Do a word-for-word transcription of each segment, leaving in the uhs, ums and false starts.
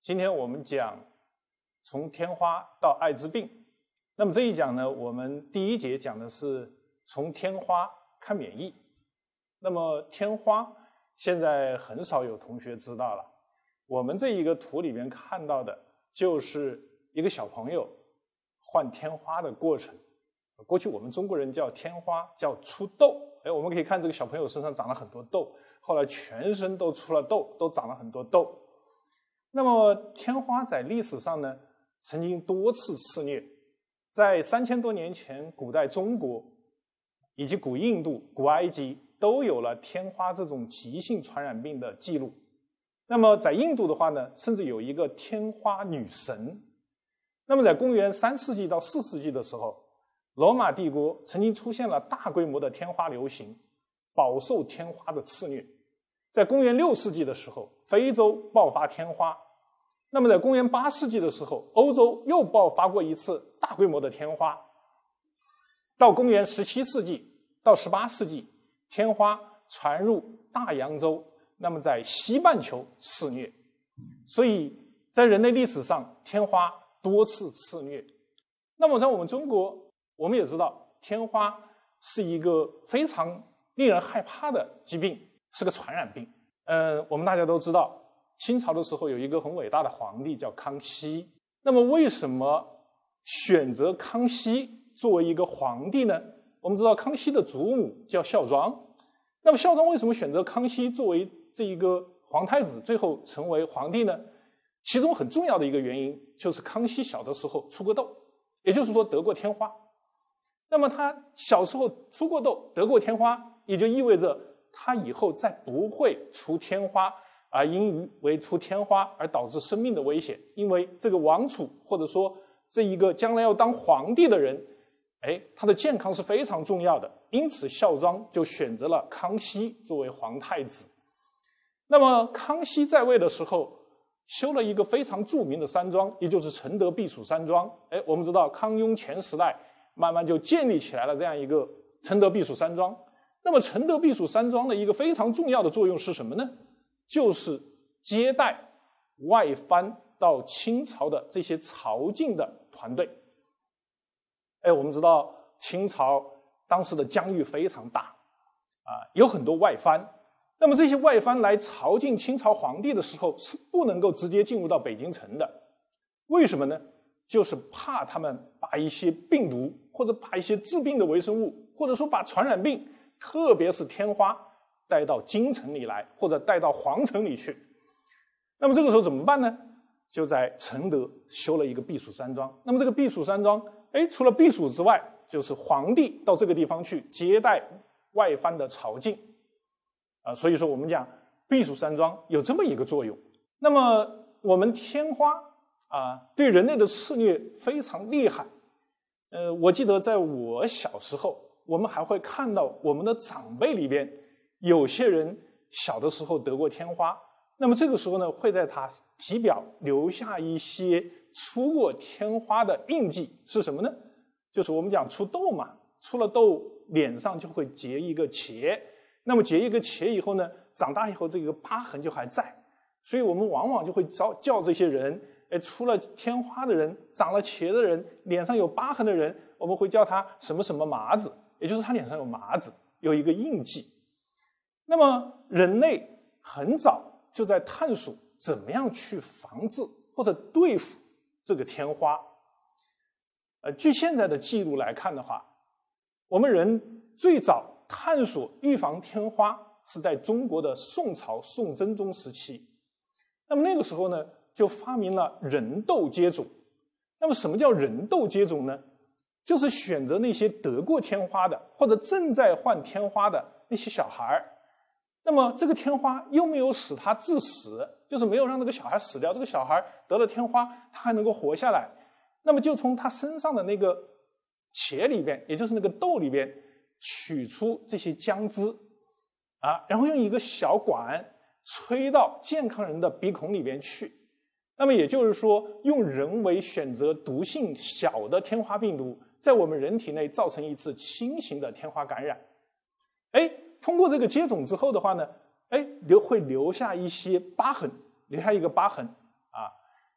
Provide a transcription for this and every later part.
今天我们讲从天花到艾滋病。那么这一讲呢，我们第一节讲的是从天花看免疫。那么天花现在很少有同学知道了。我们这一个图里面看到的就是一个小朋友患天花的过程。过去我们中国人叫天花叫出痘，哎，我们可以看这个小朋友身上长了很多痘，后来全身都出了痘，都长了很多痘。那么天花在历史上呢，曾经多次肆虐。在三千多年前，古代中国以及古印度、古埃及都有了天花这种急性传染病的记录。那么在印度的话呢，甚至有一个天花女神。那么在公元三世纪到四世纪的时候，罗马帝国曾经出现了大规模的天花流行，饱受天花的肆虐。在公元六世纪的时候，非洲爆发天花。那么在公元八世纪的时候，欧洲又爆发过一次大规模的天花。到公元十七世纪到十八世纪，天花传入大洋洲，那么在西半球肆虐。所以在人类历史上，天花多次肆虐。那么在我们中国，我们也知道天花是一个非常令人害怕的疾病，是个传染病。嗯，我们大家都知道，清朝的时候有一个很伟大的皇帝叫康熙。那么为什么选择康熙作为一个皇帝呢？我们知道康熙的祖母叫孝庄。那么孝庄为什么选择康熙作为这一个皇太子，最后成为皇帝呢？其中很重要的一个原因就是康熙小的时候出过痘，也就是说得过天花。那么他小时候出过痘，得过天花，也就意味着他以后再不会出天花，而因为出天花而导致生命的危险。因为这个王储或者说这一个将来要当皇帝的人，哎，他的健康是非常重要的，因此孝庄就选择了康熙作为皇太子。那么康熙在位的时候，修了一个非常著名的山庄，也就是承德避暑山庄。哎，我们知道康雍乾时代慢慢就建立起来了这样一个承德避暑山庄。那么承德避暑山庄的一个非常重要的作用是什么呢？就是接待外藩到清朝的这些朝觐的团队。哎，我们知道清朝当时的疆域非常大啊，有很多外藩。那么这些外藩来朝觐清朝皇帝的时候，是不能够直接进入到北京城的。为什么呢？就是怕他们把一些病毒，或者把一些致病的微生物，或者说把传染病，特别是天花带到京城里来，或者带到皇城里去。那么这个时候怎么办呢？就在承德修了一个避暑山庄。那么这个避暑山庄，哎，除了避暑之外，就是皇帝到这个地方去接待外藩的朝觐。啊，所以说我们讲避暑山庄有这么一个作用。那么我们天花啊，对人类的肆虐非常厉害。呃，我记得在我小时候，我们还会看到我们的长辈里边有些人小的时候得过天花。那么这个时候呢，会在他体表留下一些出过天花的印记，是什么呢？就是我们讲出痘嘛，出了痘脸上就会结一个茄。那么结一个茄以后呢，长大以后这个疤痕就还在，所以我们往往就会叫叫这些人，哎，出了天花的人，长了茄的人，脸上有疤痕的人，我们会叫他什么什么麻子，也就是他脸上有麻子，有一个印记。那么人类很早就在探索怎么样去防治或者对付这个天花。呃，据现在的记录来看的话，我们人最早探索预防天花是在中国的宋朝宋真宗时期。那么那个时候呢，就发明了人痘接种。那么什么叫人痘接种呢？就是选择那些得过天花的或者正在患天花的那些小孩。那么这个天花又没有使他致死，就是没有让那个小孩死掉，这个小孩得了天花他还能够活下来。那么就从他身上的那个茄里边，也就是那个痘里边取出这些浆汁啊，然后用一个小管吹到健康人的鼻孔里边去。那么也就是说，用人为选择毒性小的天花病毒，在我们人体内造成一次轻型的天花感染。哎，通过这个接种之后的话呢，哎，留会留下一些疤痕，留下一个疤痕啊。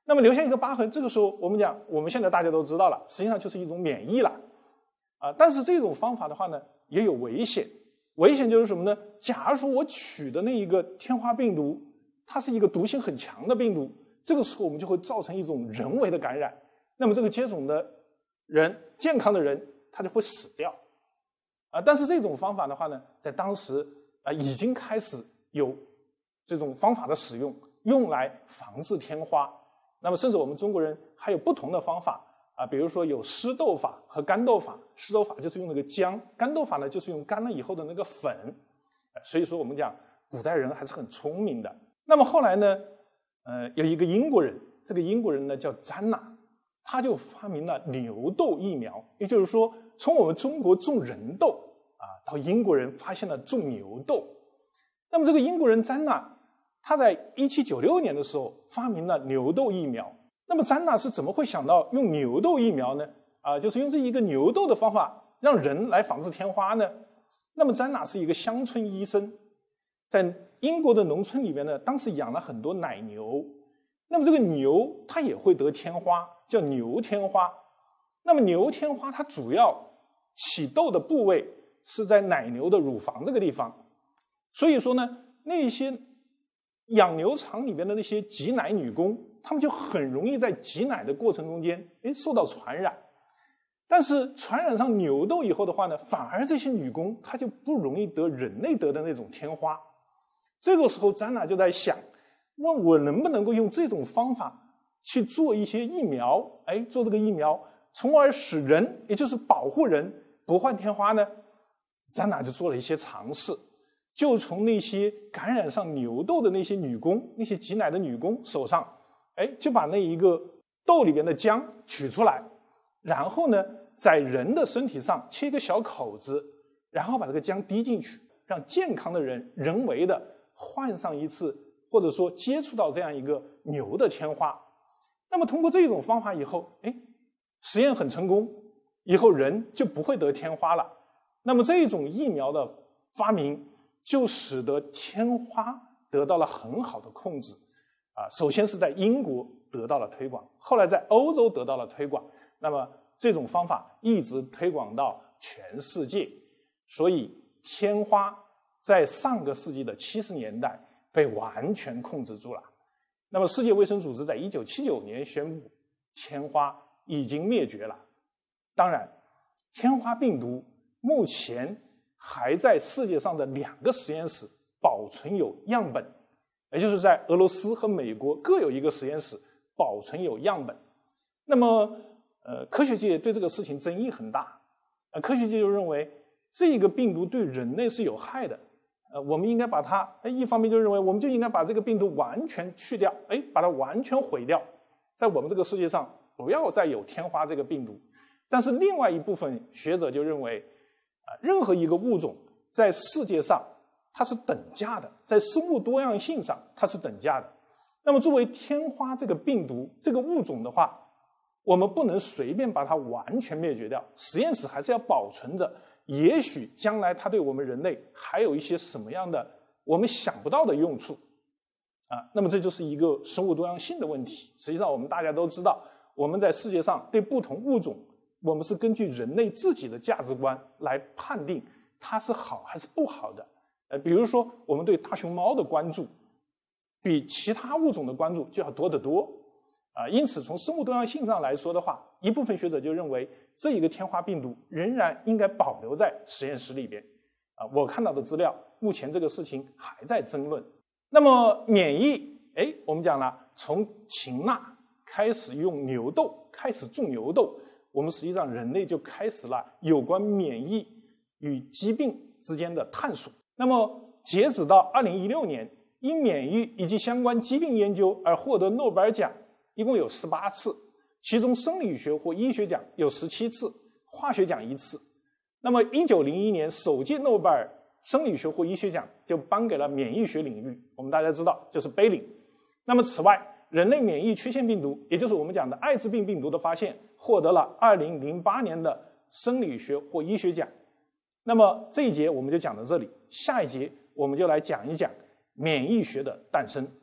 那么留下一个疤痕，这个时候我们讲，我们现在大家都知道了，实际上就是一种免疫了啊。但是这种方法的话呢，也有危险。危险就是什么呢？假如说我取的那一个天花病毒，它是一个毒性很强的病毒，这个时候我们就会造成一种人为的感染。那么这个接种的人，健康的人，他就会死掉啊。但是这种方法的话呢，在当时啊已经开始有这种方法的使用，用来防治天花。那么甚至我们中国人还有不同的方法啊，比如说有湿豆法和干豆法。湿豆法就是用那个姜，干豆法呢就是用干了以后的那个粉。所以说我们讲古代人还是很聪明的。那么后来呢，呃，有一个英国人，这个英国人呢叫詹纳，他就发明了牛痘疫苗。也就是说，从我们中国种人痘啊，到英国人发现了种牛痘。那么这个英国人詹纳，他在一七九六年的时候发明了牛痘疫苗。那么詹纳是怎么会想到用牛痘疫苗呢？啊，就是用这一个牛痘的方法让人来防治天花呢？那么詹纳是一个乡村医生，在英国的农村里面呢，当时养了很多奶牛。那么这个牛它也会得天花，叫牛天花。那么牛天花它主要起痘的部位是在奶牛的乳房这个地方。所以说呢，那些养牛场里面的那些挤奶女工，她们就很容易在挤奶的过程中间诶受到传染。但是传染上牛痘以后的话呢，反而这些女工她就不容易得人类得的那种天花。这个时候詹娜就在想，问我能不能够用这种方法去做一些疫苗，哎，做这个疫苗，从而使人，也就是保护人不患天花呢？詹娜就做了一些尝试。就从那些感染上牛痘的那些女工，那些挤奶的女工手上，哎，就把那一个痘里边的浆取出来，然后呢，在人的身体上切一个小口子，然后把这个浆滴进去，让健康的人人为的患上一次，或者说接触到这样一个牛的天花。那么通过这种方法以后，哎，实验很成功，以后人就不会得天花了。那么这种疫苗的发明，就使得天花得到了很好的控制啊。首先是在英国得到了推广，后来在欧洲得到了推广，那么这种方法一直推广到全世界。所以天花在上个世纪的七十年代被完全控制住了。那么世界卫生组织在一九七九年宣布天花已经灭绝了。当然，天花病毒目前还在世界上的两个实验室保存有样本，也就是在俄罗斯和美国各有一个实验室保存有样本。那么呃，科学界对这个事情争议很大，呃，科学界就认为这个病毒对人类是有害的，呃，我们应该把它，哎，一方面就认为我们就应该把这个病毒完全去掉，哎，把它完全毁掉，在我们这个世界上不要再有天花这个病毒。但是另外一部分学者就认为，任何一个物种在世界上它是等价的，在生物多样性上它是等价的。那么作为天花这个病毒这个物种的话，我们不能随便把它完全灭绝掉，实验室还是要保存着，也许将来它对我们人类还有一些什么样的我们想不到的用处啊。那么这就是一个生物多样性的问题。实际上我们大家都知道，我们在世界上对不同物种，我们是根据人类自己的价值观来判定它是好还是不好的。呃，比如说我们对大熊猫的关注比其他物种的关注就要多得多啊。因此从生物多样性上来说的话，一部分学者就认为这一个天花病毒仍然应该保留在实验室里边啊。我看到的资料，目前这个事情还在争论。那么免疫，哎，我们讲了，从秦娜开始用牛痘，开始种牛痘，我们实际上人类就开始了有关免疫与疾病之间的探索。那么截止到二零一六年，因免疫以及相关疾病研究而获得诺贝尔奖一共有十八次，其中生理学或医学奖有十七次，化学奖一次。那么一九零一年首届诺贝尔生理学或医学奖就颁给了免疫学领域，我们大家知道就是碑林。那么此外，人类免疫缺陷病毒，也就是我们讲的艾滋病病毒的发现，获得了二零零八年的生理学或医学奖。那么这一节我们就讲到这里，下一节我们就来讲一讲免疫学的诞生。